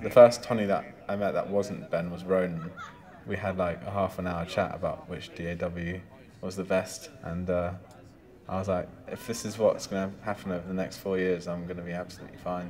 The first Tony that I met that wasn't Ben was Ronan. We had like a half-an-hour chat about which DAW was the best, and I was like, if this is what's going to happen over the next 4 years, I'm going to be absolutely fine.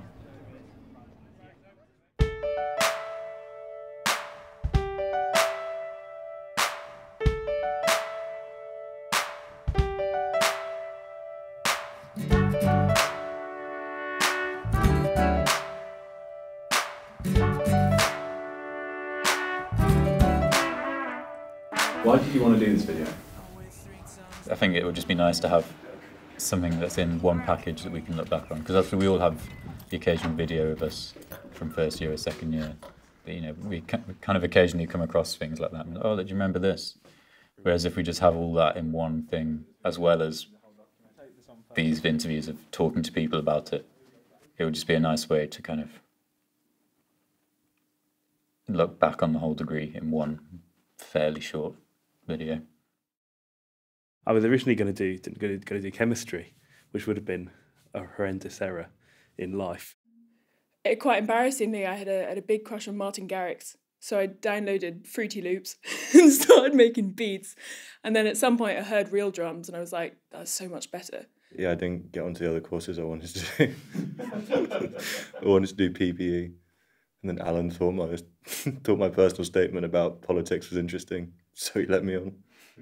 Why did you want to do this video? I think it would just be nice to have something that's in one package that we can look back on, because after we all have the occasional video of us from first year or second year, but, you know, we kind of occasionally come across things like that. Oh, do you remember this? Whereas if we just have all that in one thing, as well as these interviews of talking to people about it, it would just be a nice way to kind of look back on the whole degree in one fairly short video. I was originally going to do chemistry, which would have been a horrendous error in life. Quite embarrassingly, I had a big crush on Martin Garrix, so I downloaded Fruity Loops and started making beats. And then at some point I heard real drums and I was like, that's so much better. Yeah, I didn't get onto the other courses I wanted to do. I wanted to do PPE. And then Alan thought my personal statement about politics was interesting, so he let me on.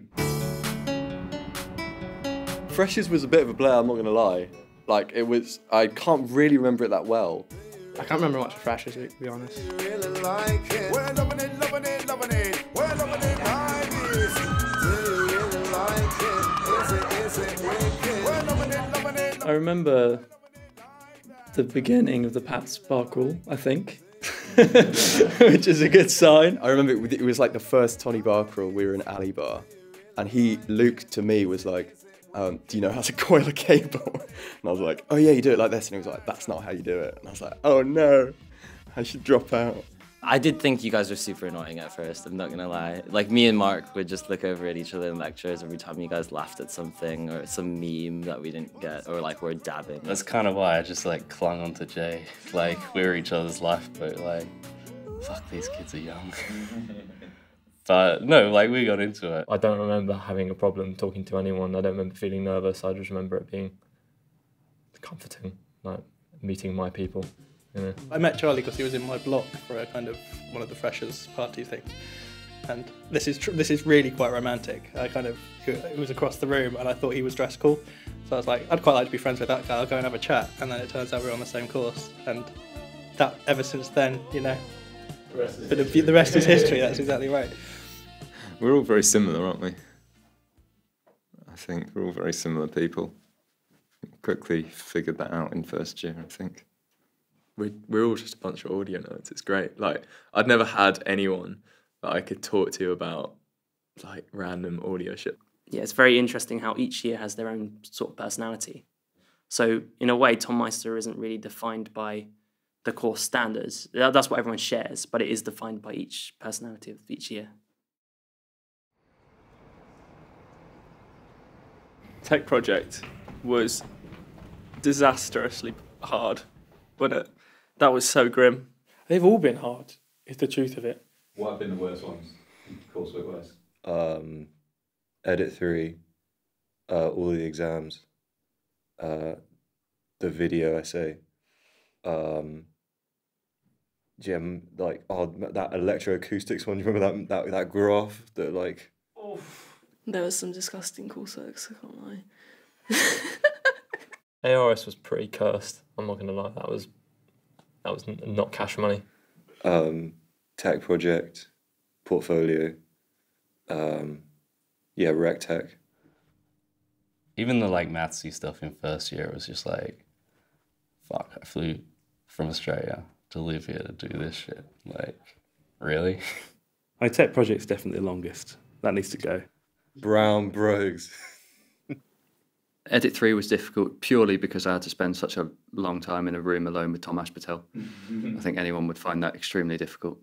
Freshers was a bit of a blur, I'm not going to lie. Like, it was, I can't really remember it that well. I can't remember much of Freshers, to be honest. I remember the beginning of the Pat Sparkle, I think, which is a good sign. I remember it was like the first Tony Bar crawl, we were in Alley Bar, and Luke to me was like, do you know how to coil a cable? And I was like, oh yeah, you do it like this. And he was like, that's not how you do it. And I was like, oh no, I should drop out. I did think you guys were super annoying at first, I'm not gonna lie. Like, me and Mark would just look over at each other in lectures every time you guys laughed at something or some meme that we didn't get, or like we're dabbing. That's kind of why I just like clung onto Jay. Like, we were each other's lifeboat, like, fuck, these kids are young. But no, like, we got into it. I don't remember having a problem talking to anyone. I don't remember feeling nervous. I just remember it being comforting, like meeting my people. You know? I met Charlie because he was in my block for a kind of one of the freshers party things, and this is really quite romantic. It was across the room, and I thought he was dressed cool, so I was like, I'd quite like to be friends with that guy. I'll go and have a chat, and then it turns out we're on the same course, and that ever since then, you know, the rest is history. That's exactly right. We're all very similar, aren't we? I think we're all very similar people. Quickly figured that out in first year, I think. We're all just a bunch of audio nerds. It's great. Like, I'd never had anyone that I could talk to about like random audio shit. Yeah, it's very interesting how each year has their own sort of personality. So in a way, Tonmeister isn't really defined by the course standards. That's what everyone shares, but it is defined by each personality of each year. Tech project was disastrously hard, wasn't it? That was so grim. They've all been hard, is the truth of it. What have been the worst ones, coursework-wise? Edit 3, all the exams, the video essay, like, that electroacoustics one. Do you remember that graph that, like? Oof. There was some disgusting courseworks, I can't lie. ARS was pretty cursed, I'm not going to lie. That was not cash money. Tech project, portfolio, yeah, rec tech. Even the like mathsy stuff in first year was just like, fuck, I flew from Australia to live here to do this shit. Like, really? My tech project's definitely the longest. That needs to go. Brown brogues. Edit 3 was difficult purely because I had to spend such a long time in a room alone with Tom Patel. I think anyone would find that extremely difficult.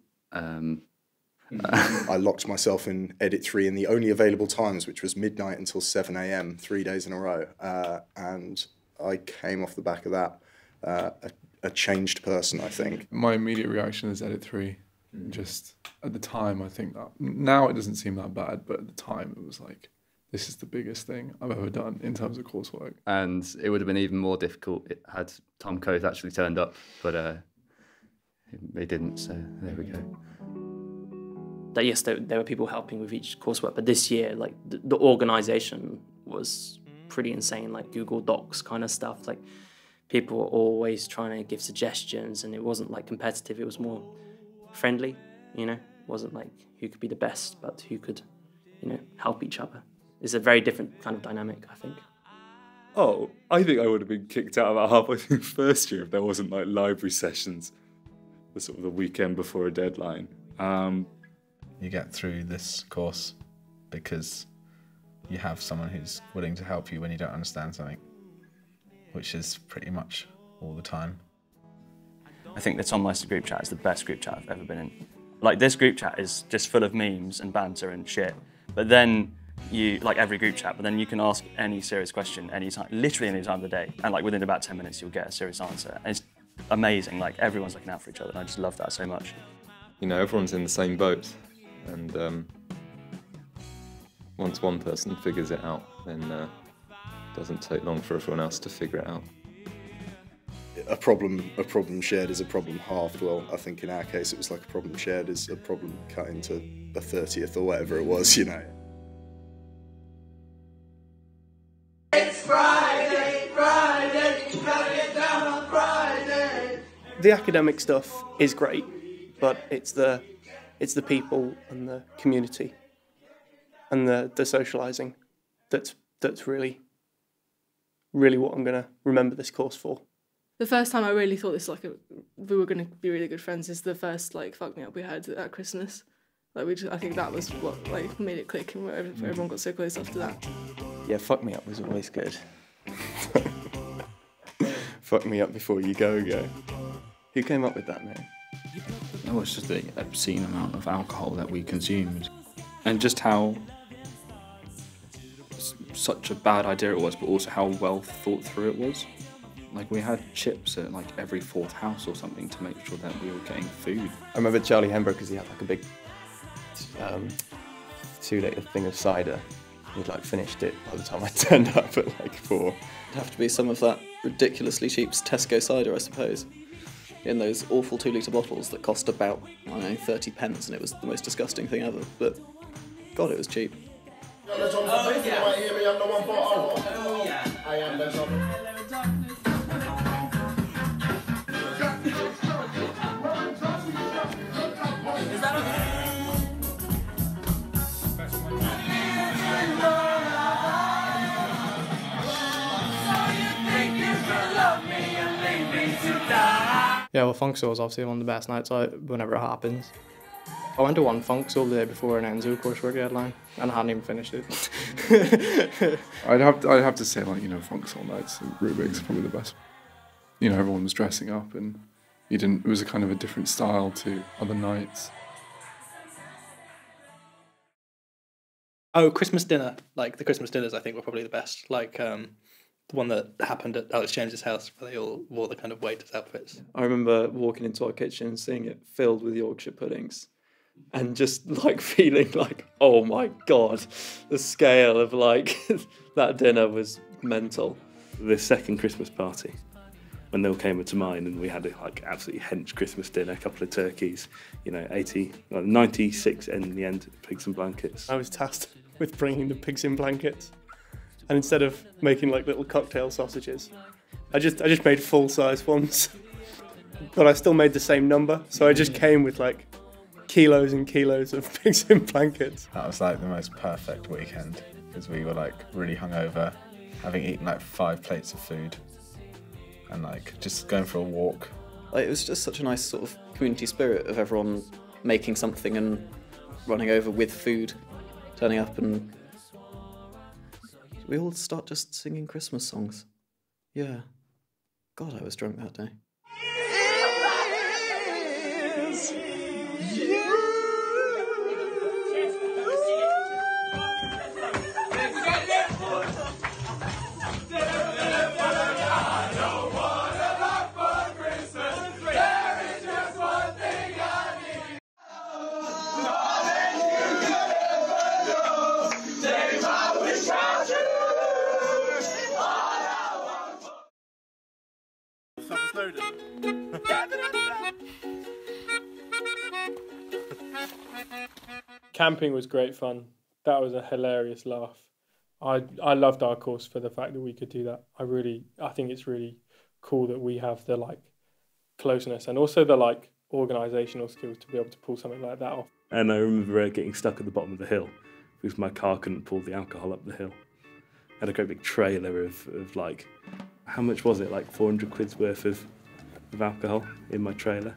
I locked myself in Edit 3 in the only available times, which was midnight until 7 AM, 3 days in a row. And I came off the back of that a changed person, I think. My immediate reaction is Edit 3. Just at the time, I think that now it doesn't seem that bad, but at the time it was like, this is the biggest thing I've ever done in terms of coursework. And it would have been even more difficult had Tom Coates actually turned up, but they didn't, so there we go. That yes, there were people helping with each coursework, but this year, like the organisation was pretty insane, like Google Docs kind of stuff. Like people were always trying to give suggestions, and it wasn't like competitive. It was more friendly, you know. It wasn't like who could be the best, but who could, you know, help each other. It's a very different kind of dynamic, I think. Oh, I think I would have been kicked out about halfway through first year if there wasn't like library sessions, the sort of the weekend before a deadline. You get through this course because you have someone who's willing to help you when you don't understand something, which is pretty much all the time. I think the Tonmeister group chat is the best group chat I've ever been in. Like, this group chat is just full of memes and banter and shit, but then like every group chat, but then you can ask any serious question anytime, literally any time of the day, and like within about 10 minutes you'll get a serious answer. And it's amazing, like everyone's looking out for each other, and I just love that so much. You know, everyone's in the same boat, and once one person figures it out, then it doesn't take long for everyone else to figure it out. A problem shared is a problem halved. Well, I think in our case it was like a problem shared is a problem cut into a 30th or whatever it was, you know. It's Friday, you gotta get down on Friday. The academic stuff is great, but it's the people and the community and the socialising that's really what I'm gonna remember this course for. The first time I really thought we were going to be really good friends is the first like fuck me up we had at Christmas. Like I think that was what like made it click, and everyone got so close after that. Yeah, fuck me up was always good. Fuck me up before you go. Who came up with that name? It was just the obscene amount of alcohol that we consumed, and just how such a bad idea it was, but also how well thought through it was. Like, we had chips at like every fourth house or something to make sure that we were getting food. I remember Charlie Hembrough, because he had like a big 2-litre thing of cider. He'd like finished it by the time I turned up at like 4. It'd have to be some of that ridiculously cheap Tesco cider, I suppose, in those awful 2-litre bottles that cost about, I don't know, 30 pence, and it was the most disgusting thing ever. But God, it was cheap. Oh, yeah. I am the Yeah, well, Funk Soul is obviously one of the best nights out whenever it happens. I went to one Funk Soul the day before an Enzo coursework deadline, and I hadn't even finished it. I'd have to say, like, you know, Funk Soul nights and Rubik's are probably the best. You know, everyone was dressing up, and it was a kind of a different style to other nights. Oh, Christmas dinner. Like, the Christmas dinners, I think, were probably the best. Like, the one that happened at Alex James's house, where they all wore the kind of waiters' outfits. I remember walking into our kitchen and seeing it filled with Yorkshire puddings, and just like feeling like, oh my God, the scale of like that dinner was mental. The second Christmas party, when they all came into mine, and we had a like absolutely hench Christmas dinner, a couple of turkeys, you know, 96 in the end, pigs and blankets. I was tasked with bringing the pigs in blankets, and instead of making like little cocktail sausages, I just made full-size ones, but I still made the same number, so I just came with like kilos and kilos of pigs in blankets. That was like the most perfect weekend, because we were like really hungover, having eaten like 5 plates of food, and like just going for a walk. Like, it was just such a nice sort of community spirit of everyone making something and running over with food, turning up, and we all start just singing Christmas songs. Yeah. God, I was drunk that day. Snowden. Camping was great fun. That was a hilarious laugh. I loved our course for the fact that we could do that. I think it's really cool that we have the like closeness and also the like organisational skills to be able to pull something like that off. And I remember getting stuck at the bottom of the hill because my car couldn't pull the alcohol up the hill. I had a great big trailer of like, how much was it? Like 400 quid's worth of alcohol in my trailer.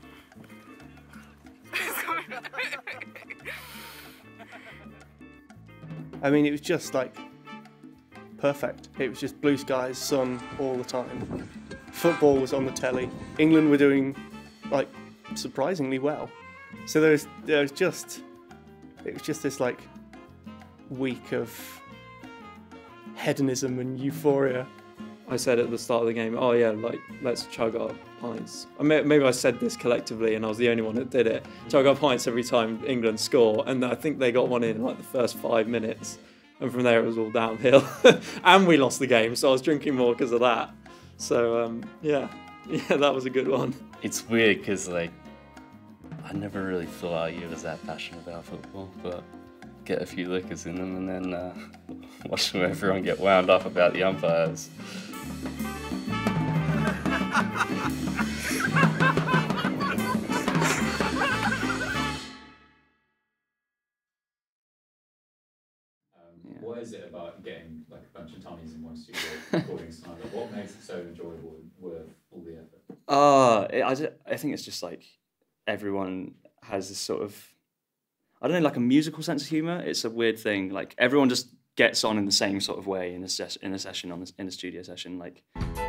I mean, it was just like perfect. It was just blue skies, sun all the time. Football was on the telly. England were doing like surprisingly well. So it was just this like week of hedonism and euphoria. I said at the start of the game, oh yeah, like let's chug our pints. Maybe I said this collectively and I was the only one that did it. Chug our pints every time England score, and I think they got one in like the first 5 minutes, and from there it was all downhill. And we lost the game, so I was drinking more because of that. So yeah, that was a good one. It's weird because like I never really thought you was that passionate about football, but get a few liquors in them and then watch everyone get wound up about the umpires. What is it about getting like a bunch of Tommies in one studio recording something? Like, what makes it so enjoyable and worth all the effort? I think it's just like everyone has this sort of, I don't know, like a musical sense of humour. It's a weird thing. Like everyone just gets on in the same sort of way in a session in a studio session. Like,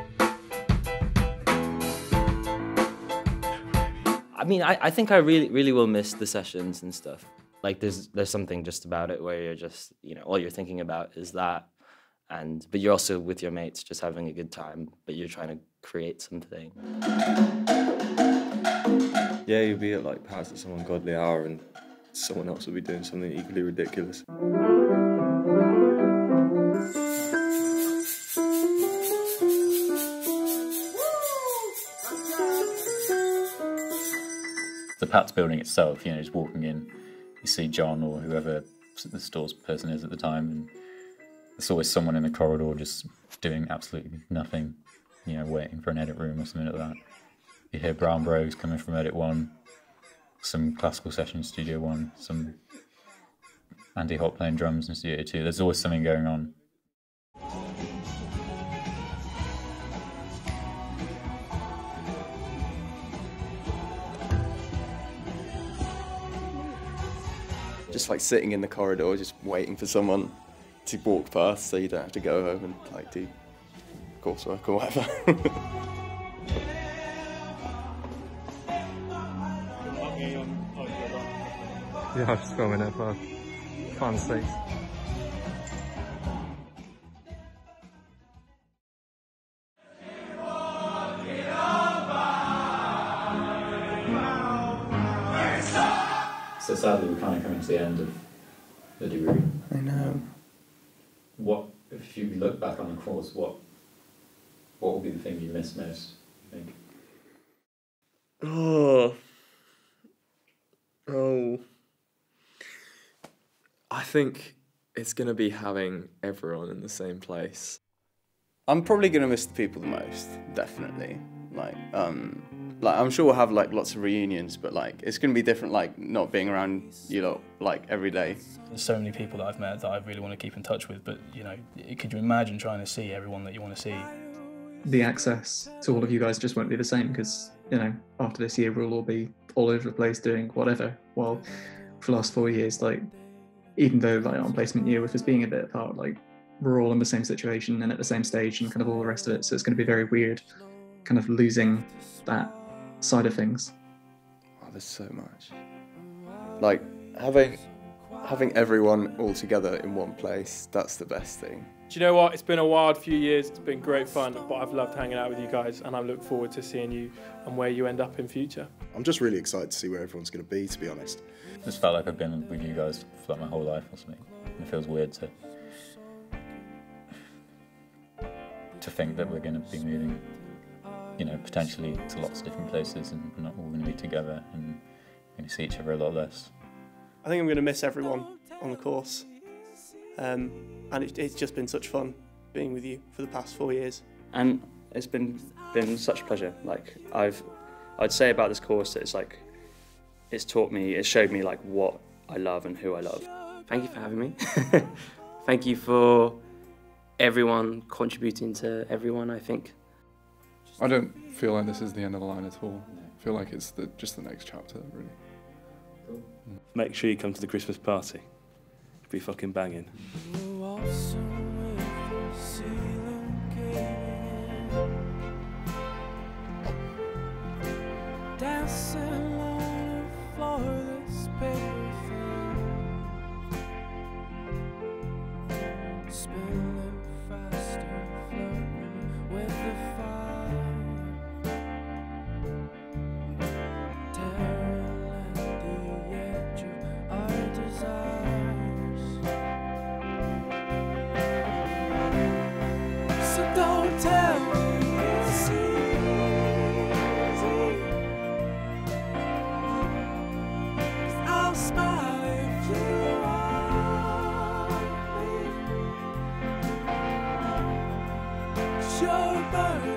I mean, I think I really will miss the sessions and stuff. Like there's something just about it where you're just, you know, all you're thinking about is that, but you're also with your mates just having a good time, but you're trying to create something. Yeah, you'll be at like perhaps at some ungodly hour and someone else will be doing something equally ridiculous. The Pat's building itself, you know, just walking in, you see John or whoever the store's person is at the time, and there's always someone in the corridor just doing absolutely nothing, you know, waiting for an edit room or something like that. You hear Brown Bros coming from Edit 1, some classical session in Studio 1, some Andy Hop playing drums in Studio 2. There's always something going on. Just like sitting in the corridor, just waiting for someone to walk past so you don't have to go home and like do coursework or whatever. Yeah, I'm just filming it for fun's sake. So sadly, we're kind of coming to the end of the degree. I know. What, if you look back on the course, what will be the thing you miss most, you think? Oh. I think it's going to be having everyone in the same place. I'm probably going to miss the people the most, definitely. Like I'm sure we'll have like lots of reunions, but like it's going to be different, like not being around you lot like every day. There's so many people that I've met that I really want to keep in touch with, but you know, could you imagine trying to see everyone that you want to see? The access to all of you guys just won't be the same because, you know, after this year we'll all be all over the place doing whatever. While for the last 4 years, like even though like on placement year with us being a bit apart, like we're all in the same situation and at the same stage and kind of all the rest of it. So it's going to be very weird kind of losing that side of things. Oh, there's so much. Like having everyone all together in one place, that's the best thing. Do you know what? It's been a wild few years. It's been great fun, but I've loved hanging out with you guys, and I look forward to seeing you and where you end up in future. I'm just really excited to see where everyone's going to be, to be honest. I just felt like I've been with you guys for like my whole life or something. It feels weird to think that we're going to be moving you know, potentially to lots of different places, and we're not all going to be together, and we're going to see each other a lot less. I think I'm going to miss everyone on the course, and it's just been such fun being with you for the past 4 years. And it's been such a pleasure. Like I'd say about this course that it's taught me, it showed me like what I love and who I love. Thank you for having me. Thank you for everyone contributing to everyone, I think. I don't feel like this is the end of the line at all. I feel like it's just the next chapter, really. Make sure you come to the Christmas party. It'll be fucking banging. Dancing on the floor, this paper thing, spilling fast and flowing with the fire, tearing at the edge of our desires. So don't tell me it's I'll smile if you want me. 'Cause you're burning.